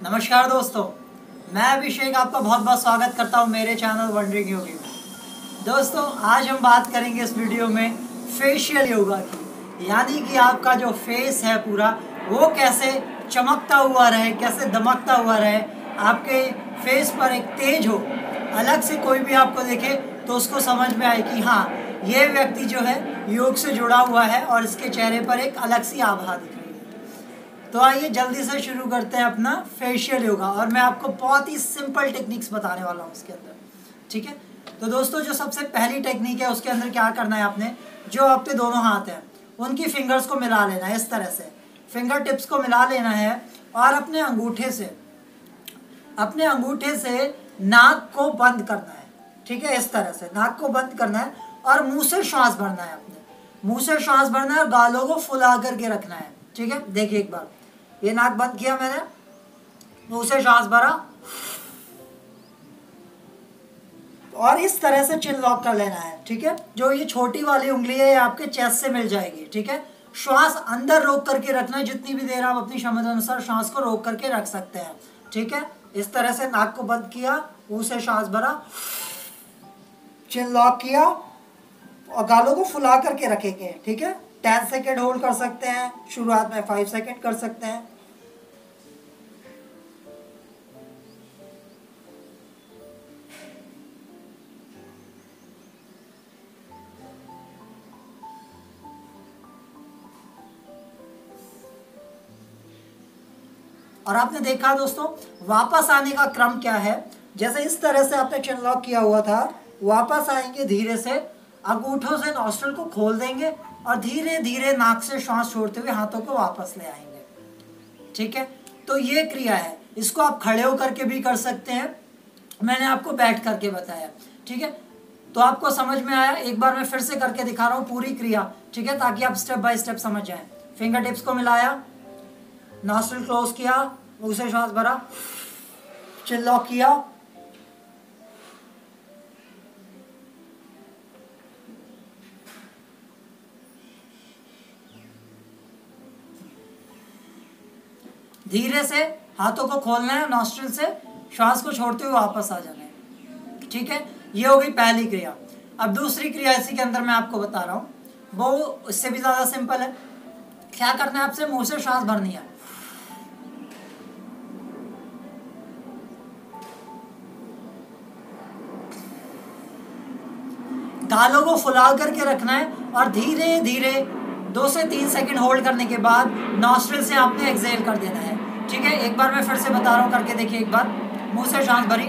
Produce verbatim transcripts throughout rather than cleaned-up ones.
नमस्कार दोस्तों, मैं अभिषेक आपका बहुत बहुत स्वागत करता हूं मेरे चैनल वंडरिंग योगी में। दोस्तों, आज हम बात करेंगे इस वीडियो में फेशियल योगा की, यानी कि आपका जो फेस है पूरा वो कैसे चमकता हुआ रहे, कैसे दमकता हुआ रहे, आपके फेस पर एक तेज हो, अलग से कोई भी आपको देखे तो उसको समझ में आए कि हाँ, ये व्यक्ति जो है योग से जुड़ा हुआ है और इसके चेहरे पर एक अलग सी आभा दिख रही है। तो आइए जल्दी से शुरू करते हैं अपना फेशियल योगा, और मैं आपको बहुत ही सिंपल टेक्निक्स बताने वाला हूँ इसके अंदर। ठीक है, तो दोस्तों जो सबसे पहली टेक्निक है उसके अंदर क्या करना है, आपने जो आपके दोनों हाथ हैं उनकी फिंगर्स को मिला लेना है। इस तरह से फिंगर टिप्स को मिला लेना है और अपने अंगूठे से अपने अंगूठे से नाक को बंद करना है। ठीक है, इस तरह से नाक को बंद करना है और मुंह से श्वास भरना है। अपने मुंह से श्वास भरना है और गालों को फुला करके रखना है। ठीक है, देखिए एक बार, ये नाक बंद किया मैंने, मुंह से श्वास भरा और इस तरह से चिन लॉक कर लेना है। ठीक है, जो ये छोटी वाली उंगली है ये आपके चेस्ट से मिल जाएगी। ठीक है, श्वास अंदर रोक करके रखना है, जितनी भी देर आप अपनी क्षमता अनुसार श्वास को रोक करके रख सकते हैं। ठीक है, इस तरह से नाक को बंद किया, मुंह से श्वास भरा, चिन लॉक किया और गालों को फुला करके रखेंगे। ठीक है, टेन सेकेंड होल्ड कर सकते हैं, शुरुआत में फाइव सेकेंड कर सकते हैं। और आपने देखा दोस्तों, वापस आने का क्रम क्या है। जैसे इस तरह से आपने चिन लॉक किया हुआ था, वापस आएंगे धीरे से, अंगूठों से नॉस्ट्रिल को खोल देंगे और धीरे धीरे नाक से श्वास छोड़ते हुए हाथों को वापस ले आएंगे। ठीक है, तो ये क्रिया है, इसको आप खड़े होकर के भी कर सकते हैं, मैंने आपको बैठ करके बताया। ठीक है, तो आपको समझ में आया। एक बार मैं फिर से करके दिखा रहा हूँ पूरी क्रिया। ठीक है, ताकि आप स्टेप बाय स्टेप समझ जाएं। फिंगर टिप्स को मिलाया, नॉस्ट्रिल क्लोज किया, मुंह से श्वास भरा, चिन लॉक किया, धीरे से हाथों को खोलना है, नॉस्ट्रिल से श्वास को छोड़ते हुए वापस आ जाना है। ठीक है, ये हो गई पहली क्रिया। अब दूसरी क्रिया इसी के अंदर मैं आपको बता रहा हूँ, वो इससे भी ज़्यादा सिंपल है। क्या करना है, आपसे मुंह से श्वास भरनी है, गालों को फुला करके रखना है और धीरे धीरे दो से तीन सेकंड होल्ड करने के बाद नॉस्ट्रिल से आपने एक्सहेल कर देना है। ठीक है, एक बार मैं फिर से बता रहा हूँ, करके देखिए एक बार। मुंह से सांस भरी,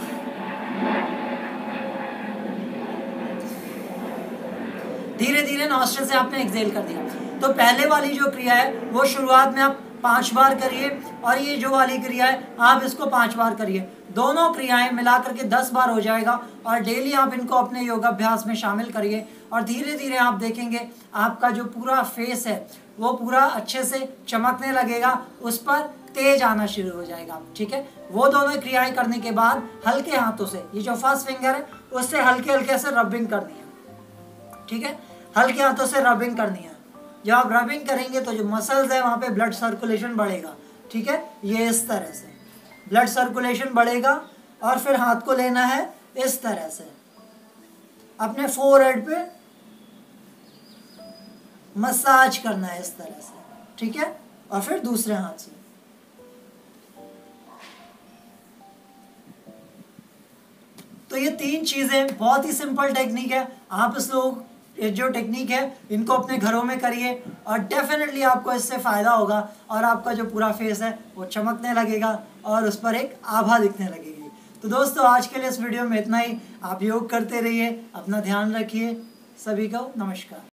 धीरे धीरे नॉस्ट्रिल से आपने एक्सहेल कर दिया। तो पहले वाली जो क्रिया है वो शुरुआत में आप पांच बार करिए और ये जो वाली क्रिया है आप इसको पांच बार करिए। दोनों क्रियाएं मिला करके दस बार हो जाएगा और डेली आप इनको अपने योगाभ्यास में शामिल करिए और धीरे धीरे आप देखेंगे आपका जो पूरा फेस है वो पूरा अच्छे से चमकने लगेगा, उस पर तेज आना शुरू हो जाएगा। ठीक है, वो दोनों क्रियाएं करने के बाद हल्के हाथों से, ये जो फर्स्ट फिंगर है उससे हल्के हल्के से रबिंग करनी है। ठीक है, हल्के हाथों से रबिंग करनी है। जब आप रबिंग करेंगे तो जो मसल्स है वहाँ पे ब्लड सर्कुलेशन बढ़ेगा। ठीक है, ये इस तरह से ब्लड सर्कुलेशन बढ़ेगा और फिर हाथ को लेना है इस तरह से, अपने फोरहेड पे मसाज करना है इस तरह से। ठीक है, और फिर दूसरे हाथ से। तो ये तीन चीजें बहुत ही सिंपल टेक्निक है। आप इस लोग ये जो टेक्निक है इनको अपने घरों में करिए और डेफिनेटली आपको इससे फ़ायदा होगा और आपका जो पूरा फेस है वो चमकने लगेगा और उस पर एक आभा दिखने लगेगी। तो दोस्तों, आज के लिए इस वीडियो में इतना ही। आप योग करते रहिए, अपना ध्यान रखिए। सभी को नमस्कार।